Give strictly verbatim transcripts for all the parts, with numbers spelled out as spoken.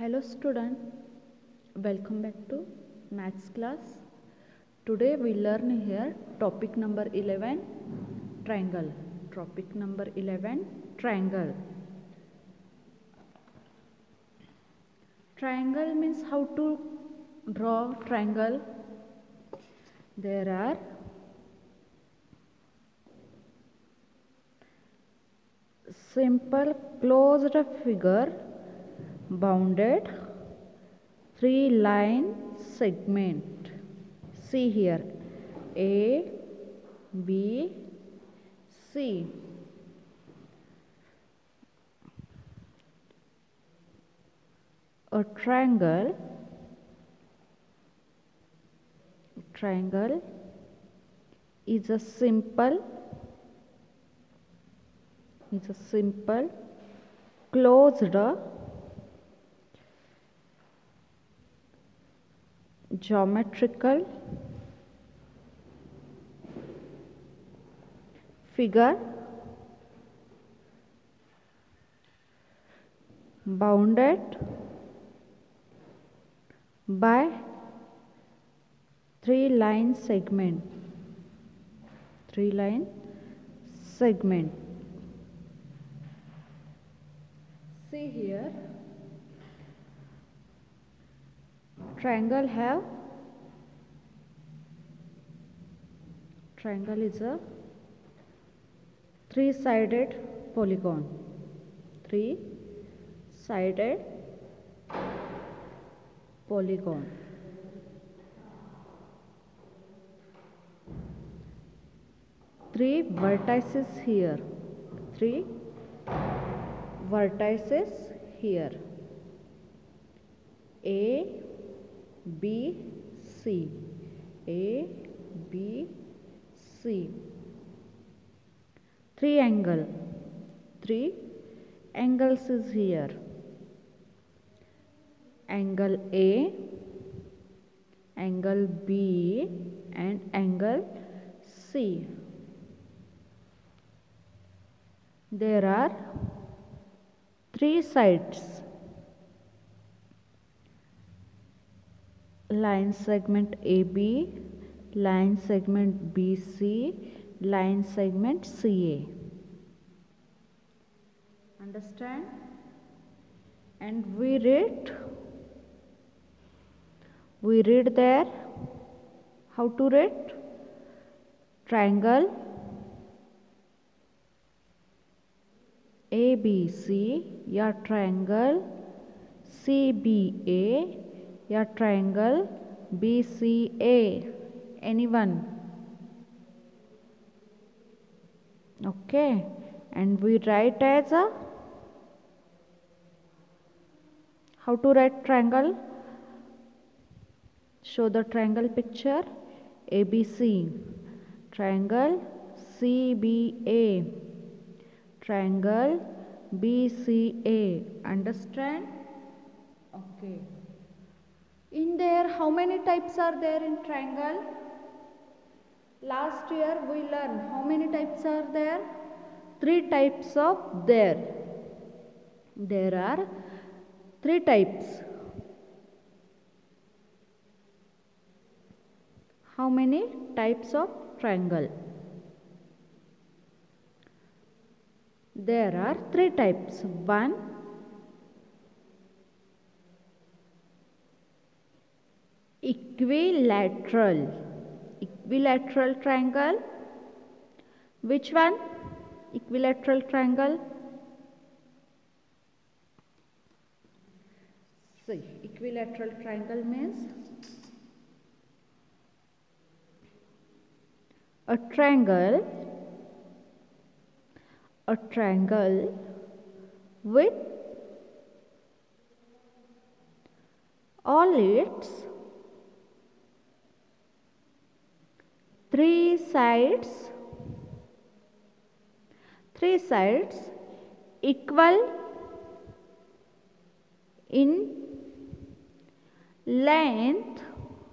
Hello student, welcome back to maths class. Today we learn here topic number eleven, triangle. Topic number eleven, triangle. Triangle means how to draw triangle. There are simple closed figure bounded three line segment. See here, A, B, C. A triangle, triangle is a simple, is a simple closed geometrical figure bounded by three line segment, three line segment. See here, triangle have, triangle is a three sided polygon, three sided polygon. Three vertices here, three vertices here, A, B, C, A, B, C. Three angle, three angles is here, angle A, angle B and angle C. There are three sides, line segment A B, line segment B C, line segment C A. Understand? And we read, we read there, how to read? Triangle A B C या triangle C B A या triangle B C A, anyone. Okay, and we write as a, how to write triangle? Show the triangle picture. A B C, triangle C B A, triangle B C A. Understand? Okay. In there, how many types are there in triangle? Last year we learned how many types are there? Three types of there. There are three types. How many types of triangle? There are three types. One, equilateral. Equilateral triangle. Which one? Equilateral triangle. See, equilateral triangle means a triangle, a triangle with all its three sides, three sides equal in length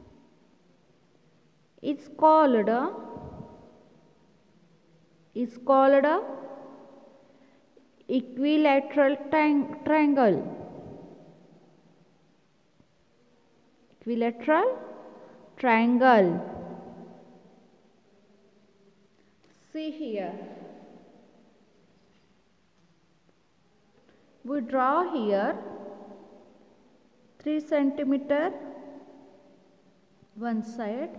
is called a, is called a equilateral triangle. equilateral triangle. See here. We draw here three centimeter one side,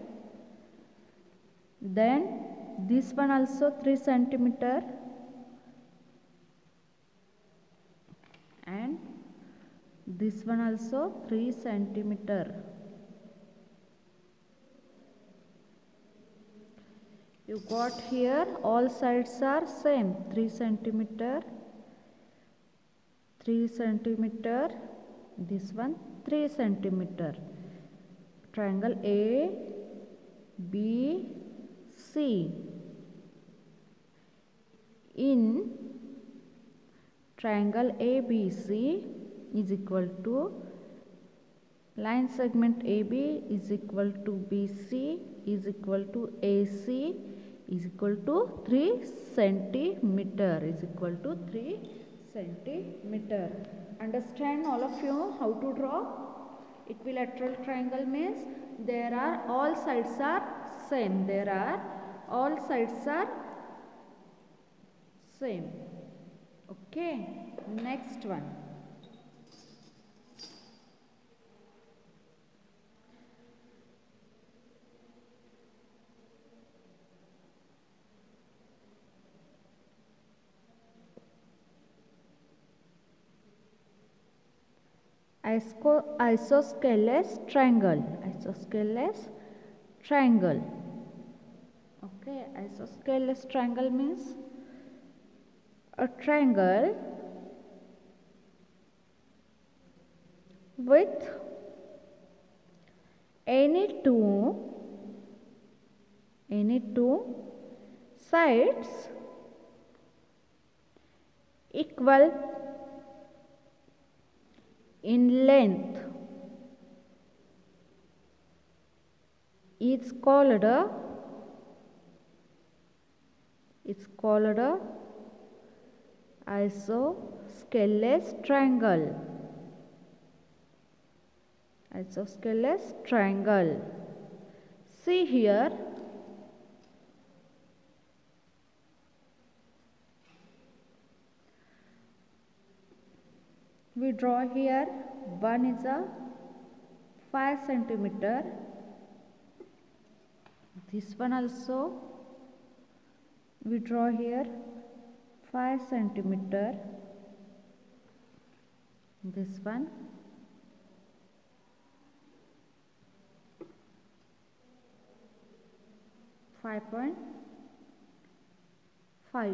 then this one also three centimeter, and this one also three centimeter. You got here all sides are same, three centimeter, three centimeter, this one three centimeter. Triangle A B C. In triangle A B C is equal to line segment A B is equal to B C is equal to A C is equal to three centimeter is equal to three centimeter. Understand all of you how to draw? Equilateral triangle means there are all sides are same. There are all sides are same. Okay. Next one. Isosceles triangle. Isosceles triangle. Okay, isosceles triangle means a triangle with any two any two sides equal in length is called a it's called a isosceles triangle. Isosceles triangle. See here. We draw here one is a five centimeter. This one also we draw here five centimeter. This one five point five.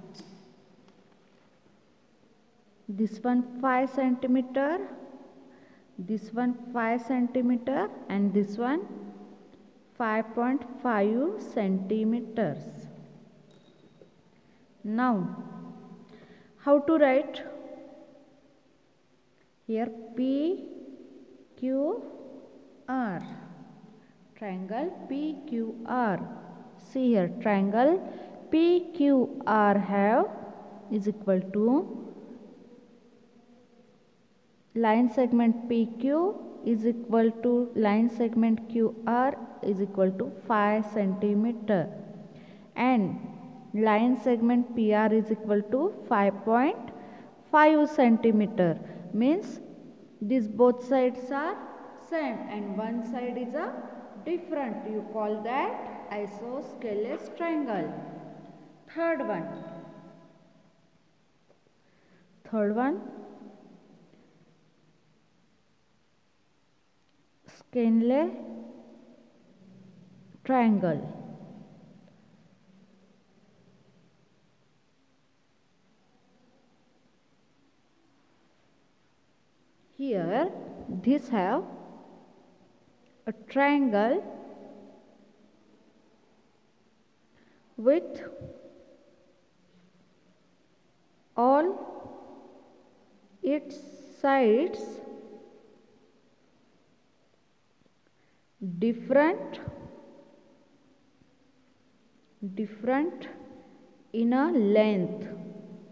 This one five centimeter, this one five centimeter, and this one five point five centimeters. Now, how to write? Here P Q R. Triangle P Q R. See here, triangle P Q R have is equal to line segment P Q is equal to line segment Q R is equal to five centimeter, and line segment P R is equal to five point five centimeter. Means these both sides are same and one side is a different. You call that isosceles triangle. Third one. Third one. Scanley triangle. Here this have a triangle with all its sides different different in a length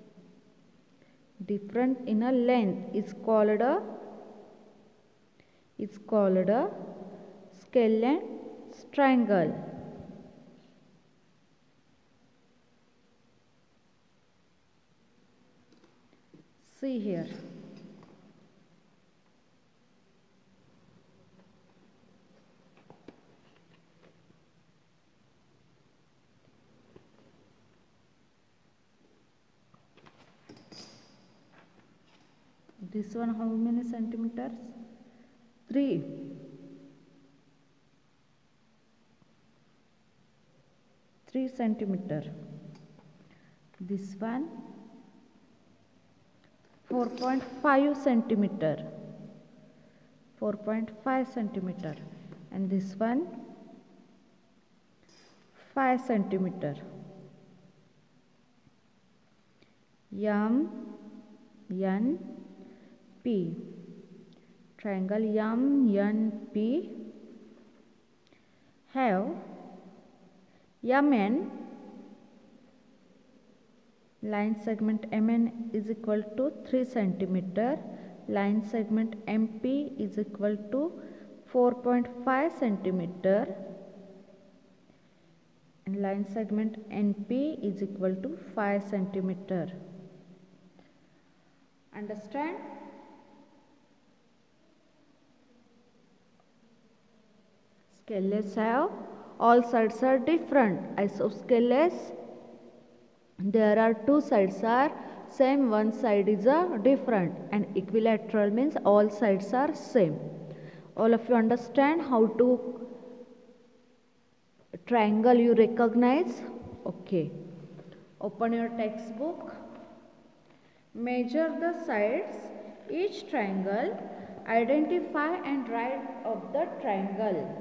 different in a length is called a is called a Skeleton's triangle. See here. This one how many centimeters? three. three centimeter. This one four point five centimeter. four point five centimeter. And this one five centimeter. M N P. Triangle M N P have M N, line segment M N is equal to three centimeter, line segment M P is equal to four point five centimeter, and line segment N P is equal to five centimeter. Understand? Scales have all sides are different. Isosceles, there are two sides are same, one side is a different, and equilateral means all sides are same. All of you understand how to triangle you recognize? Okay. Open your textbook. Measure the sides each triangle. Identify and write of the triangle.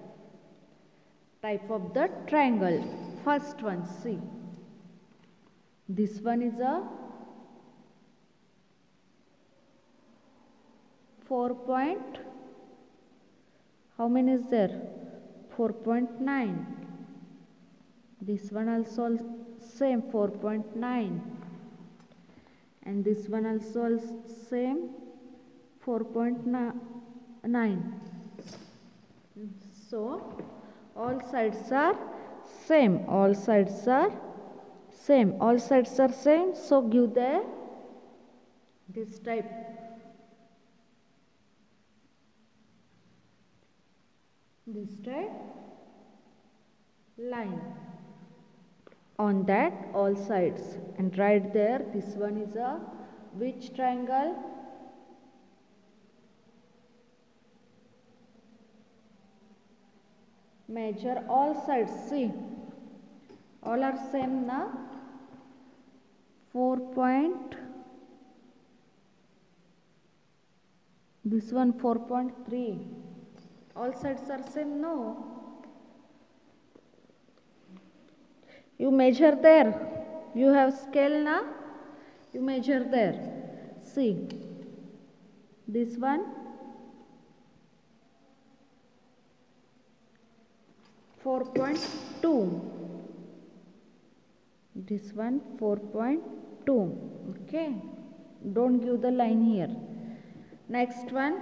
Type of the triangle. First one, see. This one is a four point, how many is there? four point nine. This one also same four point nine. And this one also same four point nine. So all sides are same, all sides are same, all sides are same, so give the this type. This type line on that all sides, and right there this one is a which triangle? Measure all sides, see, all are same na, four point, this one four point three, all sides are same, no? You measure there, you have scale na, you measure there, see, this one four point two, this one four point two, okay, don't give the line here. Next one,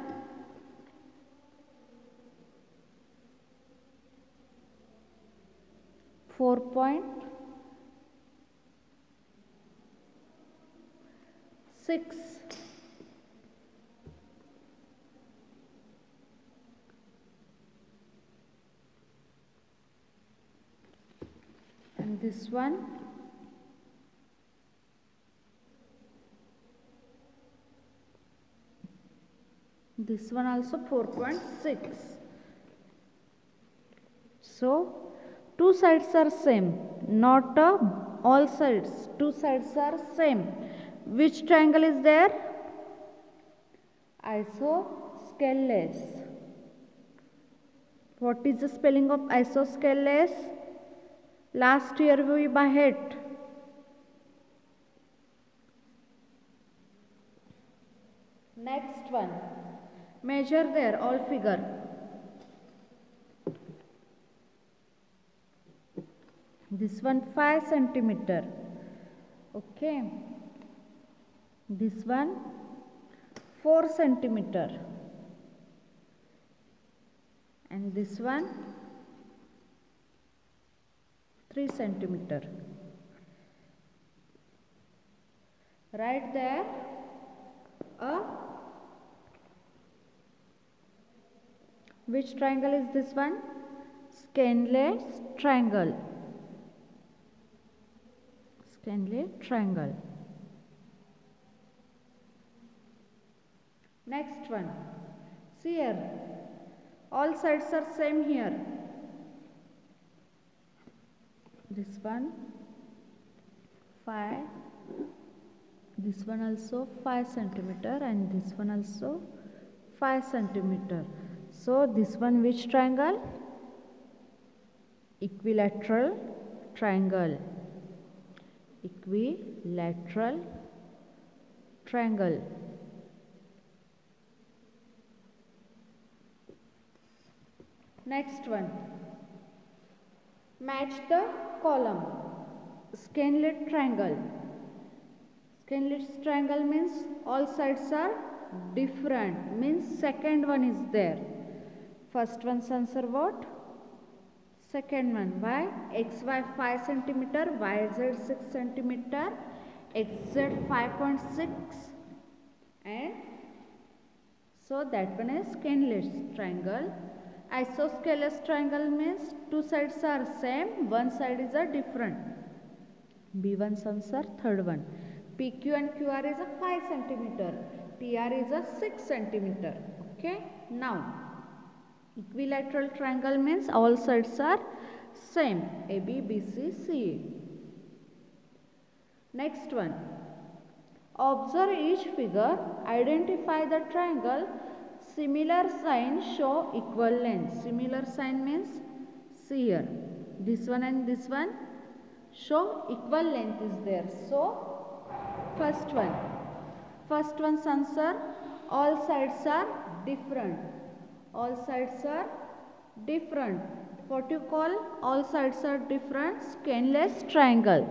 four point six, and this one this one also four point six. So two sides are same, not uh, all sides, two sides are same. Which triangle is there? Isosceles. What is the spelling of isosceles? Last year we by head. Next one, measure there all figure. This one five centimeter, okay. This one four centimeter, and this one three centimeter. Right there a which triangle is this one? Scanlett triangle. Scanlett triangle. Next one. See here. All sides are same here. This one five. This one also five centimeter and this one also five centimeter. So this one which triangle? Equilateral triangle. Equilateral triangle. Next one. Match the column. Scanlett triangle. Scanlett triangle means all sides are different. Means second one is there. First one's answer what? Second one. Why? X Y five centimeter, Y Z six centimeter, X Z five point six, and so that one is Scanlett triangle. Isosceles triangle means two sides are same, one side is a different. B one's answer, third one. P Q and Q R is a five centimeter, T R is a six centimeter. Okay. Now, equilateral triangle means all sides are same, A B, B C, C. Next one. Observe each figure, identify the triangle. Similar signs show equal length. Similar sign means see here. This one and this one show equal length is there. So, first one. First one's answer, all sides are different. All sides are different. What you call all sides are different? Scanlett triangle.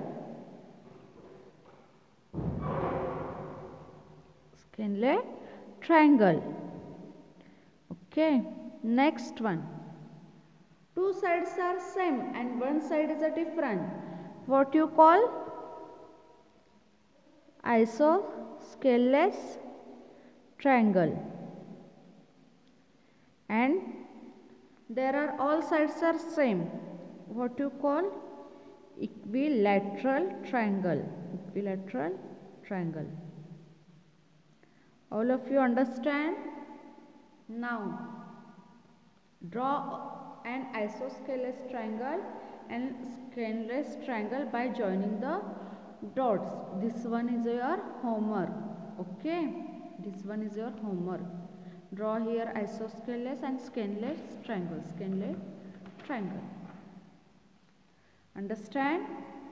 Scanlett triangle. Okay. Next one. Two sides are same and one side is a different. What you call? Isosceles triangle. And there are all sides are same. What you call? Equilateral triangle. Equilateral triangle. All of you understand? Now, draw an isosceles triangle and Scanlett triangle by joining the dots. This one is your homework. Okay, this one is your homework. Draw here isosceles and Scanlett triangle. Scanlett triangle. Understand?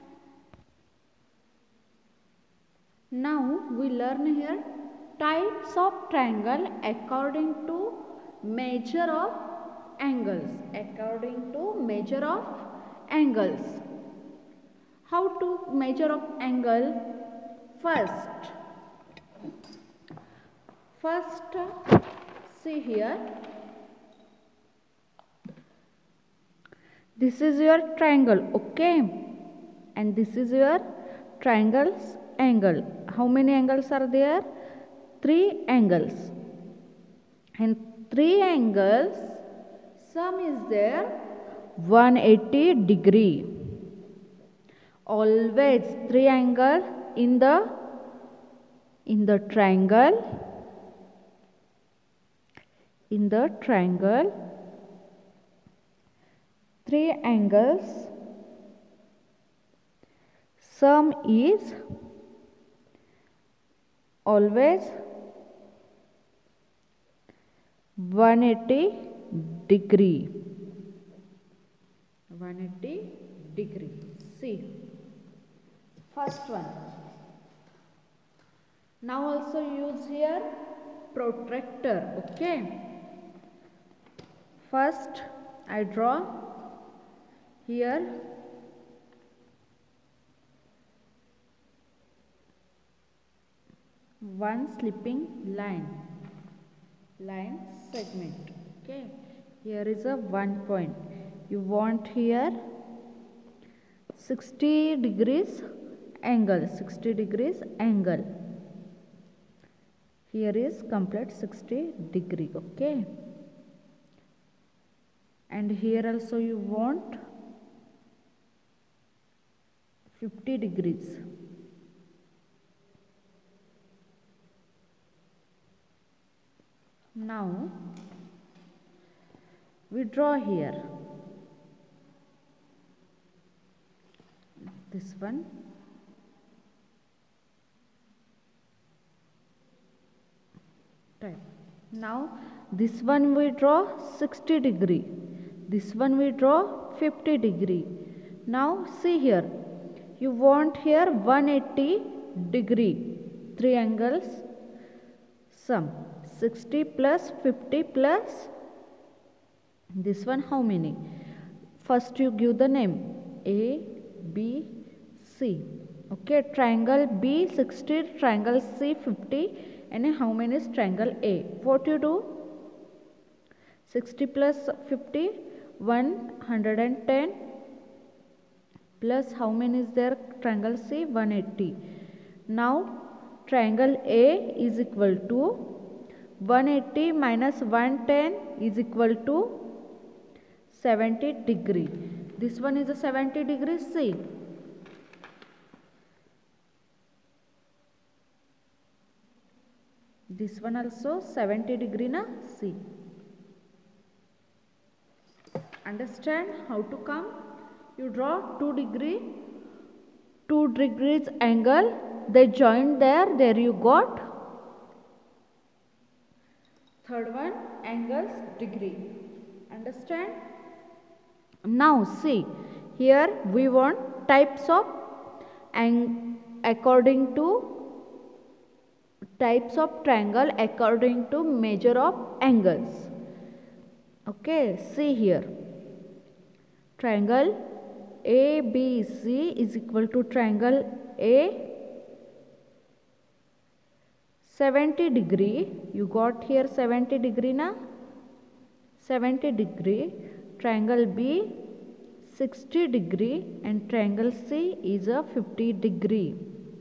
Now we learn here types of triangle according to measure of angles. According to measure of angles. How to measure of angle? First, first see here. This is your triangle, okay? And this is your triangle's angle. How many angles are there? Three angles. And three angles, sum is there one hundred eighty degree. Always three angles in the in the triangle. In the triangle, three angles, sum is always one hundred eighty degree. one hundred eighty degree. See, first one. Now also use here protractor. Okay. First I draw here one slipping line, line segment. Okay. Here is a one point. You want here sixty degrees angle, sixty degrees angle. Here is complete sixty degree, okay. And here also you want fifty degrees. Now we draw here this one. Right. Now this one we draw sixty degree. This one we draw fifty degree. Now see here. You want here one hundred eighty degree. Three angles sum. sixty plus fifty plus this one how many? First you give the name A, B, C. Okay, triangle B sixty, triangle C fifty, and how many is triangle A? What you do? sixty plus fifty, one hundred ten, plus how many is there? Triangle C one hundred eighty. Now triangle A is equal to one hundred eighty minus one hundred ten is equal to seventy degree. This one is a seventy degree. See, this one also seventy degree na. See, understand how to come? You draw two degree, two degrees angle. They join there. There you got third one angles degree. Understand? Now see, here we want types of and according to types of triangle according to measure of angles. Okay, see here. Triangle A B C is equal to triangle A seventy degree. You got here seventy degree na? seventy degree. Triangle B sixty degree and triangle C is a fifty degree.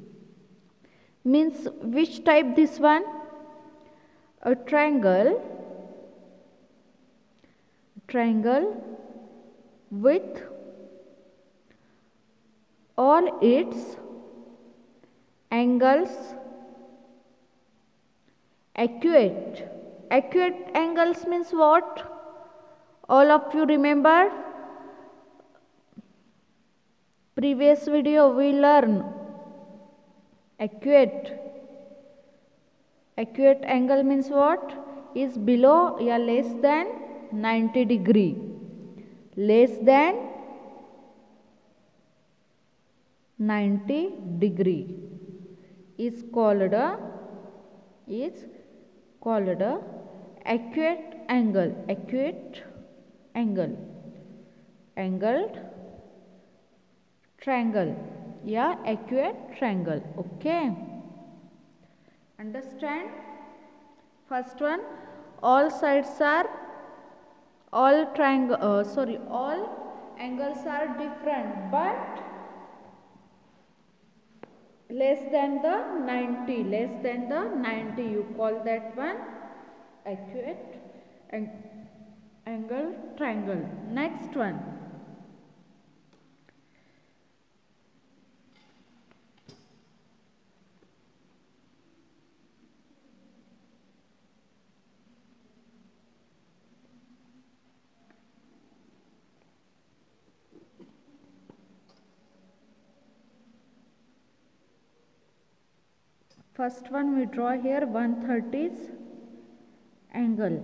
Means which type this one? A triangle triangle with all its angles accurate. Accurate angles means what? All of you remember? Previous video we learn accurate. Accurate angle means what? Is below or less than ninety degree. Less than ninety degree is called a is called a accurate angle. Accurate angle. Angled triangle. Yeah, accurate triangle. Okay. Understand? First one, all sides are all triangle. Uh, sorry, all angles are different, but less than the ninety. Less than the ninety. You call that one accurate and angle triangle. Next one. First one we draw here one thirties angle.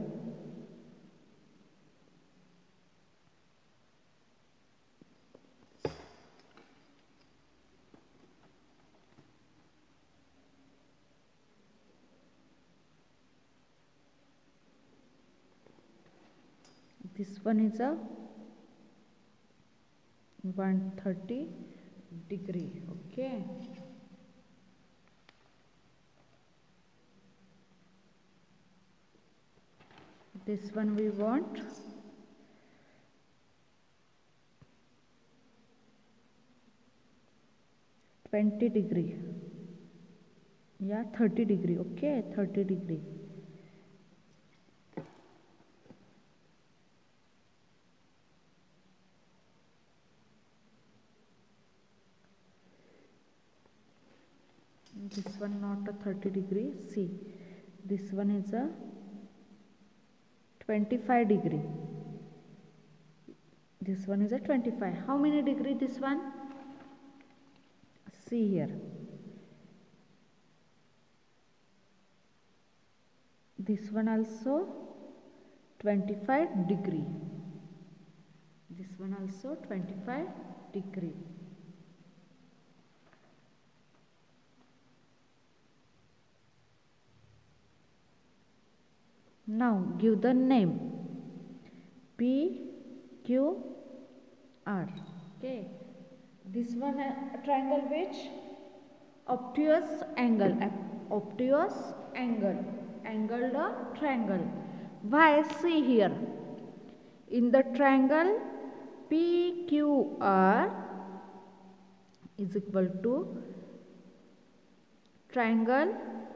This one is a one thirty degree. Okay. This one we want twenty degree, yeah, thirty degree. Okay, thirty degree. This one not a thirty degree. See, this one is a twenty-five degree. This one is a twenty-five. How many degree this one? See here. This one also twenty-five degree. This one also twenty-five degree. Now give the name P Q R. Okay, this one a triangle which obtuse angle, obtuse angle, angled triangle. Why? See here, in the triangle P Q R is equal to triangle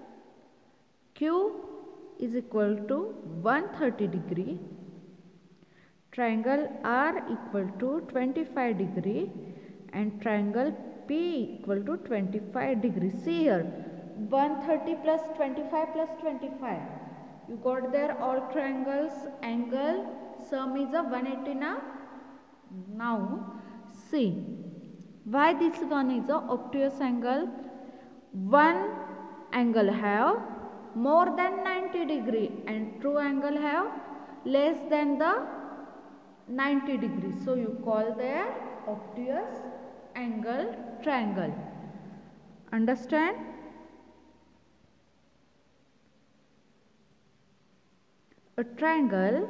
Q is equal to one hundred thirty degree, triangle R equal to twenty-five degree, and triangle P equal to twenty-five degree. See here, one hundred thirty plus twenty-five plus twenty-five. You got there all triangles angle sum is a one hundred eighty now. Now see, why this one is a obtuse angle? One angle have more than ninety degree and true angle have less than the ninety degree. So you call their obtuse angle triangle. Understand? A triangle,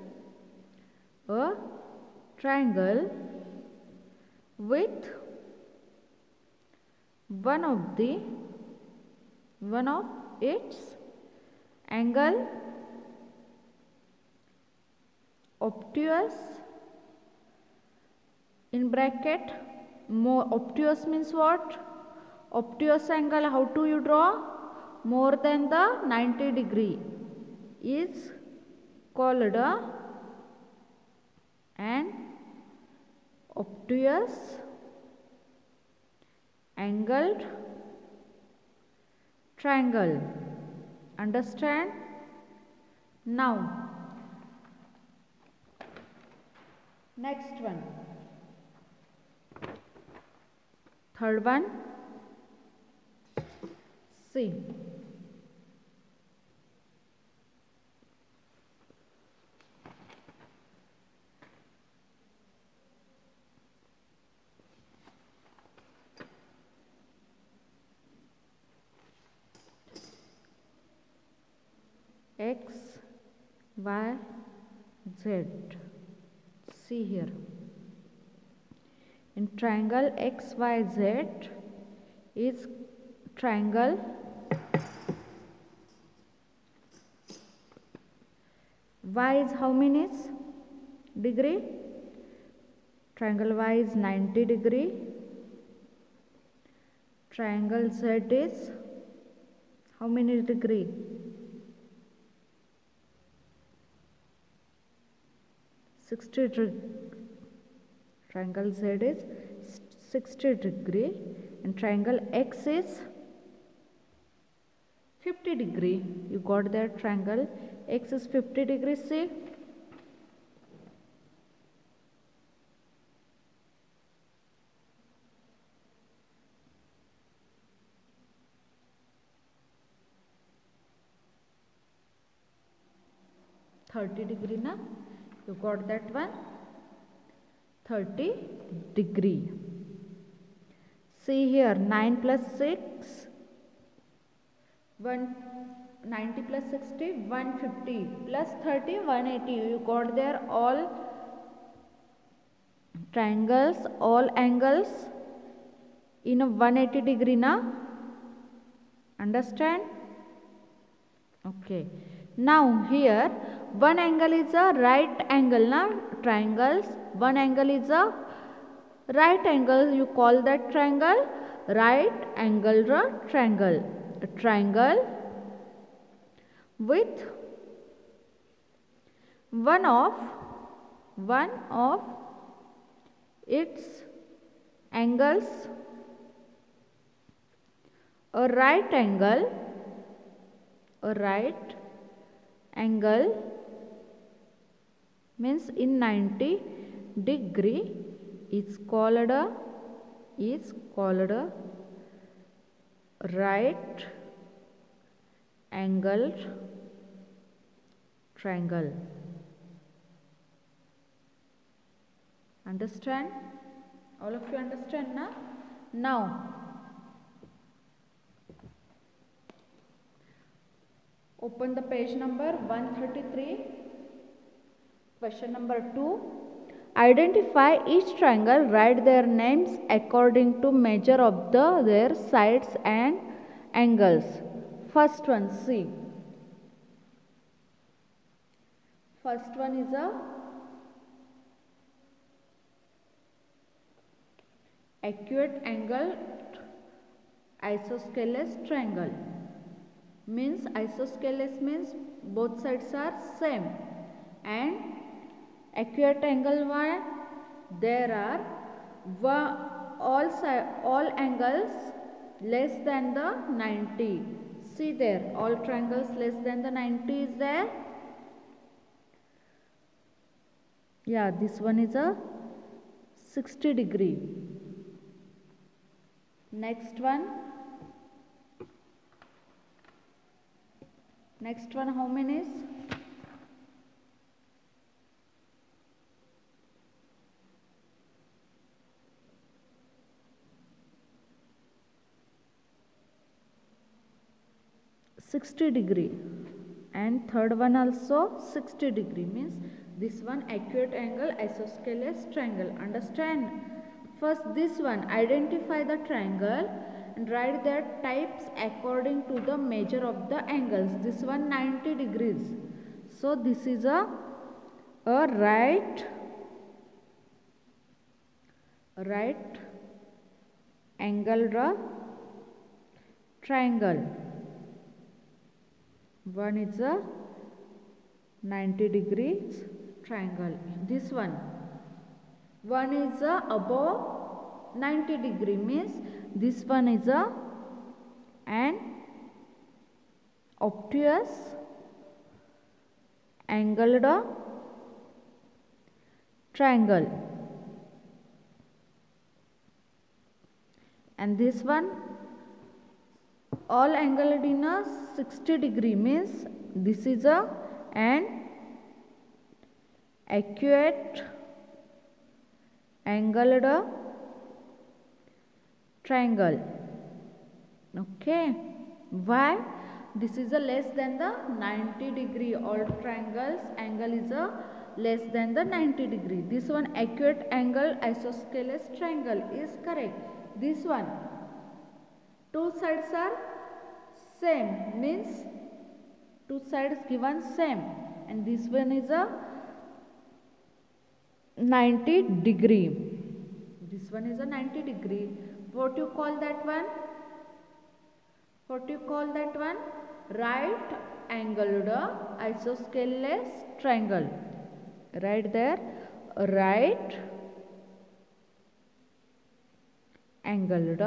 a triangle with one of the one of its angle obtuse, in bracket more obtuse means what? Obtuse angle, how do you draw? More than the ninety degree is called a an obtuse angled triangle. Understand? Now next one, third one. See, X, Y, Z. See here, in triangle X Y Z is triangle Y is how many degree? Triangle Y is ninety degree. Triangle Z is how many degree? sixty degree. Triangle Z is sixty degree and triangle X is fifty degree. You got that triangle X is fifty degrees. See, thirty degree na, you got that one, thirty degree. See here, nine plus six, one ninety plus sixty, one fifty plus thirty, one eighty. You got there all triangles, all angles in a one eighty degree na. Understand? Okay. Now here one angle is a right angle na, triangles. One angle is a right angle. You call that triangle right angled triangle. A triangle with one of one of its angles a right angle a right angle means in ninety degree is called a is called a right angled triangle. Understand? All of you understand now? Now open the page number one thirty-three. Question number two. Identify each triangle. Write their names according to measure of the their sides and angles. First one, see. First one is a acute angle isosceles triangle. Means isosceles means both sides are same, and acute angle one there are one, all side all angles less than the ninety. See there, all triangles less than the ninety is there. Yeah, this one is a sixty degree. Next one. Next one, how many is? sixty degree, and third one also sixty degree, means this one acute angle isosceles triangle. Understand? First this one, identify the triangle and write their types according to the measure of the angles. This one ninety degrees, so this is a a right right angled triangle. One is a ninety degrees triangle. This one one is a above ninety degree, means this one is a an obtuse angled triangle, and this one all angled in a sixty degree, means this is a an acute angled triangle. Okay, why? This is a less than the ninety degree. All triangles angle is a less than the ninety degree. This one acute angle isosceles triangle is correct. This one two sides are same, means two sides given same, and this one is a ninety degree. This one is a ninety degree. What you call that one? What you call that one? Right angled isosceles triangle. Right there, right angled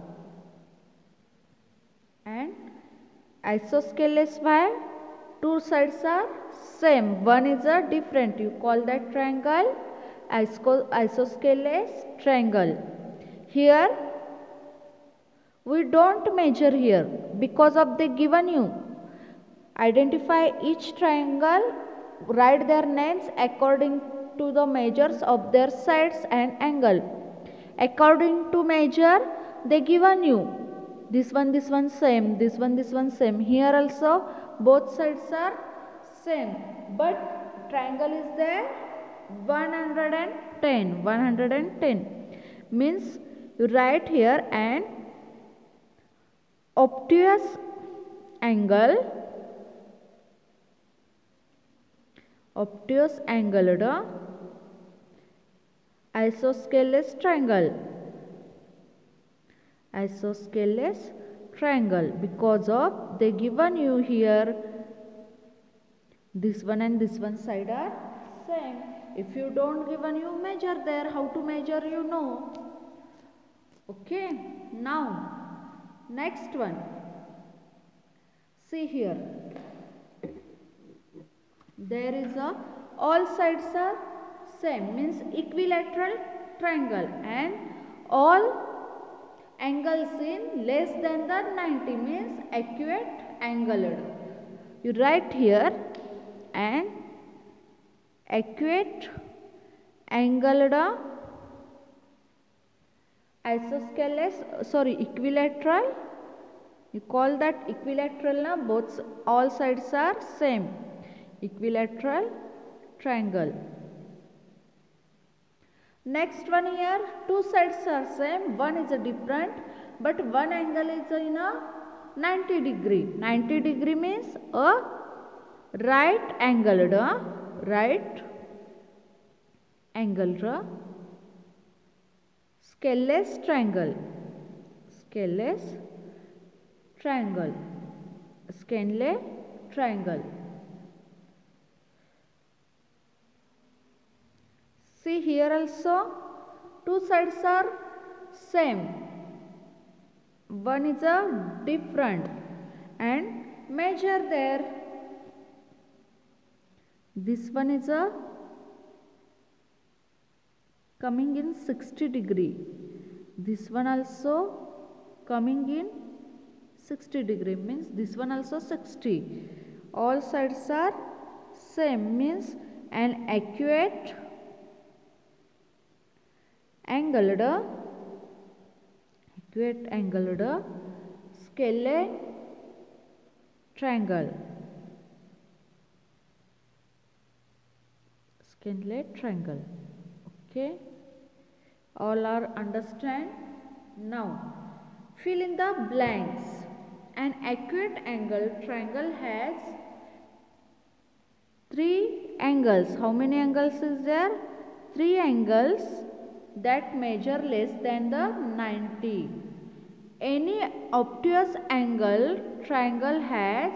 and isosceles. Why? Two sides are same, one is a different. You call that triangle isosceles triangle. Here we don't measure here because of the given you. Identify each triangle, write their names according to the measures of their sides and angle. According to measure they given you. This one, this one same, this one, this one same. Here also both sides are same, but triangle is there one hundred ten. one hundred ten means you write here an obtuse angle obtuse angled isosceles triangle. isosceles triangle, because of they given you here this one and this one side are same. If you don't given you measure there, how to measure you know. Okay, now next one, see here, there is a all sides are same means equilateral triangle, and all angles in less than the ninety means acute angled. You write here and acute angled isosceles, sorry equilateral, you call that equilateral na, both all sides are same, equilateral triangle. Next one here, two sides are same, one is a different, but one angle is in a ninety degree. ninety degree means a right angled, uh, right angled scaleless triangle, scaleless triangle, Scanley triangle. See here also two sides are same, one is a different, and measure there. This one is a coming in sixty degree, this one also coming in sixty degree means this one also sixty. All sides are same means an acute angled, acute angled scale triangle, scale triangle. Okay, all are understand. Now fill in the blanks. An acute angle triangle has three angles. How many angles is there? Three angles that measure less than the ninety. Any obtuse angle triangle has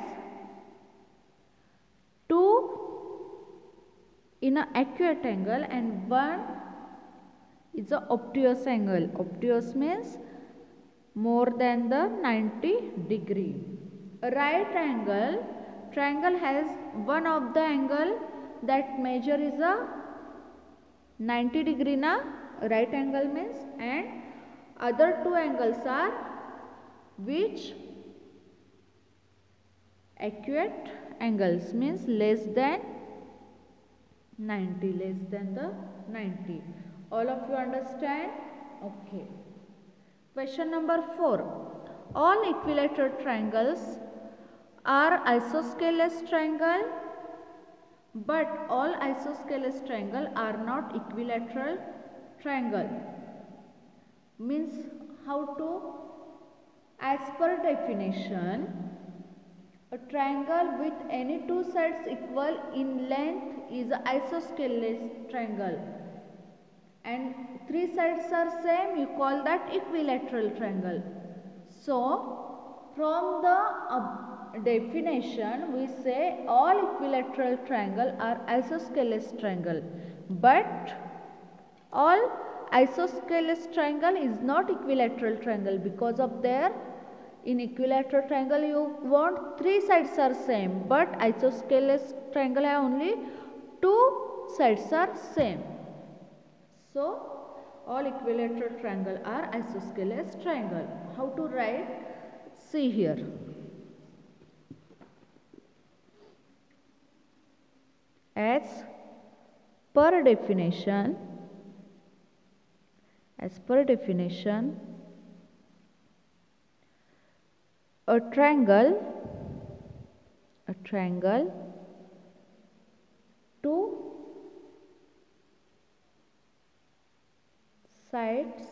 two in an acute angle and one is a obtuse angle. Obtuse means more than the ninety degree. A right angle triangle has one of the angle that measure is a ninety degree na, right angle means, and other two angles are which acute angles means less than ninety, less than the ninety. All of you understand? Okay. Question number four. All equilateral triangles are isosceles triangle, but all isosceles triangle are not equilateral triangle. Means how to? As per definition, a triangle with any two sides equal in length is an isosceles triangle, and three sides are same, you call that equilateral triangle. So from the uh, definition we say all equilateral triangle are isosceles triangle, but all isosceles triangle is not equilateral triangle, because of their in equilateral triangle you want three sides are same, but isosceles triangle have only two sides are same. So all equilateral triangle are isosceles triangle. How to write? See here. As per definition, as per definition, a triangle, a triangle, two sides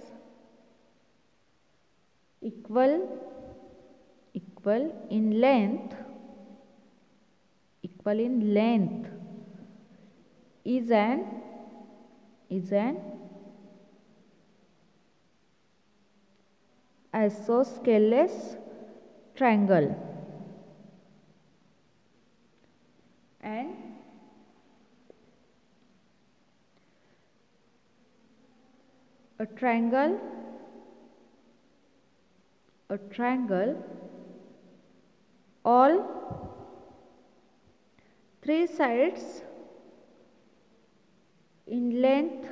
equal, equal in length, equal in length is an, is an isosceles triangle, and a triangle a triangle all three sides in length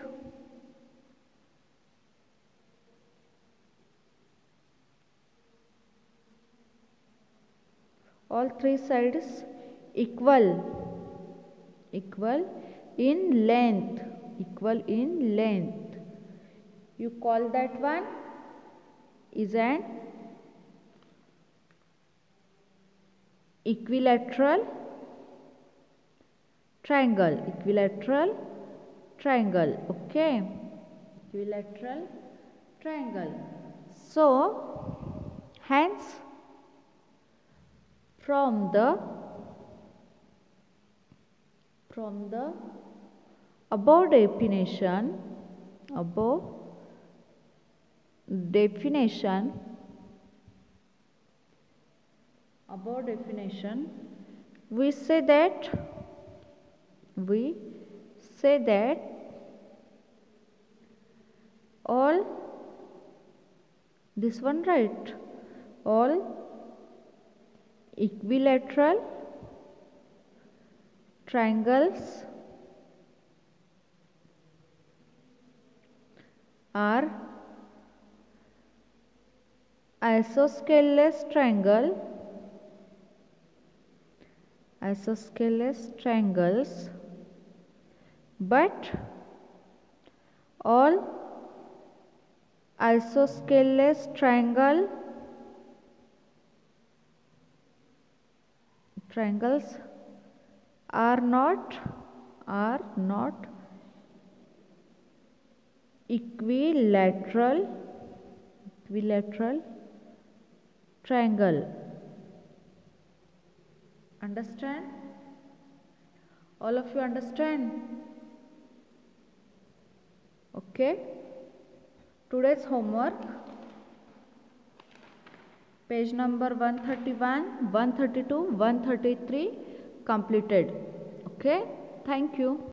all three sides equal equal in length equal in length you call that one is an equilateral triangle equilateral triangle okay equilateral triangle. So hence from the from the above definition above definition above definition we say that we say that all this one right all equilateral triangles are isosceles triangle isosceles triangles but all isosceles triangle triangles are not are not equilateral equilateral triangle. Understand? All of you understand? Okay. Today's homework, page number one thirty-one, one thirty-two, one thirty-three completed. Okay. Thank you.